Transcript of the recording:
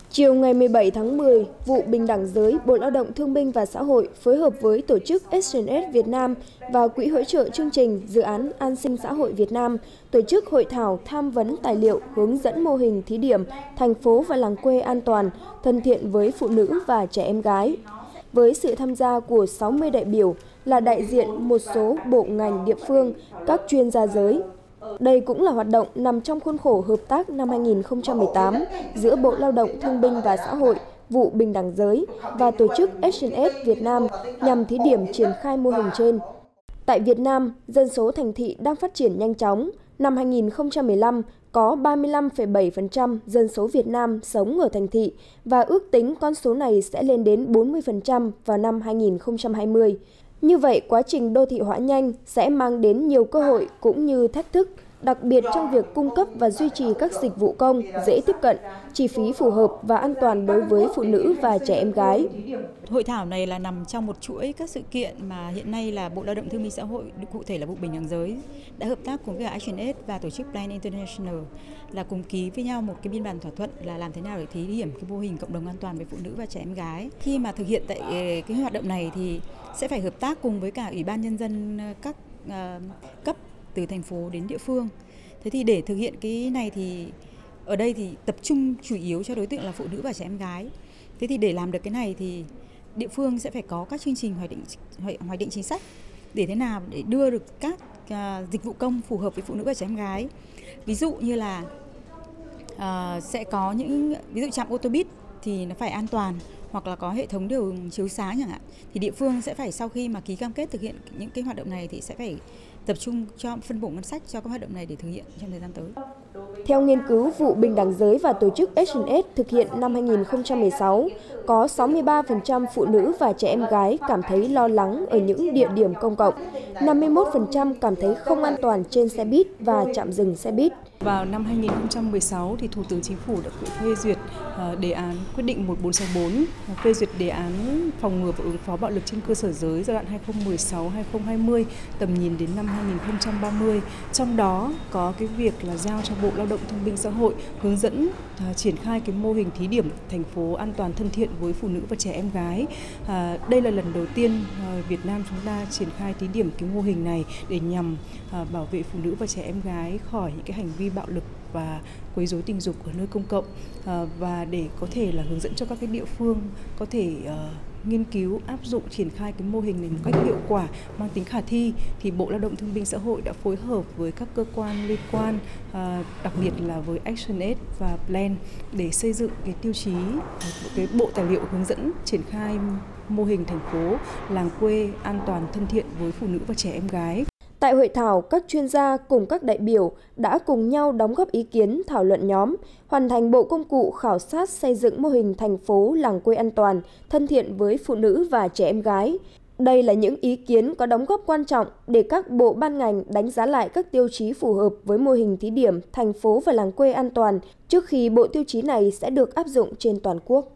Chiều ngày 17 tháng 10, vụ Bình đẳng giới, Bộ Lao động Thương binh và Xã hội phối hợp với tổ chức Actionaid Việt Nam và Quỹ hỗ trợ chương trình Dự án An sinh xã hội Việt Nam tổ chức hội thảo tham vấn tài liệu hướng dẫn mô hình thí điểm thành phố và làng quê an toàn, thân thiện với phụ nữ và trẻ em gái. Với sự tham gia của 60 đại biểu là đại diện một số bộ ngành địa phương, các chuyên gia giới. Đây cũng là hoạt động nằm trong khuôn khổ hợp tác năm 2018 giữa Bộ Lao động Thương binh và Xã hội, vụ Bình đẳng giới và tổ chức Actionaid Việt Nam nhằm thí điểm triển khai mô hình trên. Tại Việt Nam, dân số thành thị đang phát triển nhanh chóng. Năm 2015, có 35,7% dân số Việt Nam sống ở thành thị và ước tính con số này sẽ lên đến 40% vào năm 2020. Như vậy, quá trình đô thị hóa nhanh sẽ mang đến nhiều cơ hội cũng như thách thức, đặc biệt trong việc cung cấp và duy trì các dịch vụ công dễ tiếp cận, chi phí phù hợp và an toàn đối với phụ nữ và trẻ em gái. Hội thảo này là nằm trong một chuỗi các sự kiện mà hiện nay là Bộ Lao động Thương binh Xã hội, cụ thể là vụ Bình đẳng giới, đã hợp tác cùng với Actionaid và tổ chức Plan International là cùng ký với nhau một cái biên bản thỏa thuận là làm thế nào để thí điểm cái mô hình cộng đồng an toàn về phụ nữ và trẻ em gái. Khi mà thực hiện tại cái hoạt động này thì sẽ phải hợp tác cùng với cả Ủy ban Nhân dân các cấp từ thành phố đến địa phương. Thế thì để thực hiện cái này thì ở đây thì tập trung chủ yếu cho đối tượng là phụ nữ và trẻ em gái. Thế thì để làm được cái này thì địa phương sẽ phải có các chương trình hoạch định chính sách để thế nào để đưa được các dịch vụ công phù hợp với phụ nữ và trẻ em gái. Ví dụ như là sẽ có những trạm ô tô buýt thì nó phải an toàn, hoặc là có hệ thống chiếu sáng chẳng hạn, thì địa phương sẽ phải sau khi mà ký cam kết thực hiện những cái hoạt động này thì sẽ phải tập trung cho phân bổ ngân sách cho các hoạt động này để thực hiện trong thời gian tới. Theo nghiên cứu, vụ Bình đẳng giới và tổ chức Actionaid thực hiện năm 2016, có 63% phụ nữ và trẻ em gái cảm thấy lo lắng ở những địa điểm công cộng, 51% cảm thấy không an toàn trên xe buýt và trạm dừng xe buýt. Vào năm 2016 thì Thủ tướng Chính phủ đã phê duyệt đề án quyết định 1464 phê duyệt đề án phòng ngừa và ứng phó bạo lực trên cơ sở giới giai đoạn 2016-2020 tầm nhìn đến năm 2030. Trong đó có cái việc là giao cho Bộ Lao động Thương binh Xã hội hướng dẫn triển khai cái mô hình thí điểm thành phố an toàn thân thiện với phụ nữ và trẻ em gái. Đây là lần đầu tiên Việt Nam chúng ta triển khai thí điểm cái mô hình này để nhằm bảo vệ phụ nữ và trẻ em gái khỏi những cái hành vi bạo lực và quấy rối tình dục ở nơi công cộng, và để có thể là hướng dẫn cho các cái địa phương có thể nghiên cứu áp dụng triển khai cái mô hình này một cách hiệu quả, mang tính khả thi, thì Bộ Lao động Thương binh Xã hội đã phối hợp với các cơ quan liên quan, đặc biệt là với Actionaid và Plan để xây dựng cái tiêu chí, cái bộ tài liệu hướng dẫn triển khai mô hình thành phố làng quê an toàn thân thiện với phụ nữ và trẻ em gái. Tại hội thảo, các chuyên gia cùng các đại biểu đã cùng nhau đóng góp ý kiến thảo luận nhóm, hoàn thành bộ công cụ khảo sát xây dựng mô hình thành phố làng quê an toàn, thân thiện với phụ nữ và trẻ em gái. Đây là những ý kiến có đóng góp quan trọng để các bộ ban ngành đánh giá lại các tiêu chí phù hợp với mô hình thí điểm thành phố và làng quê an toàn trước khi bộ tiêu chí này sẽ được áp dụng trên toàn quốc.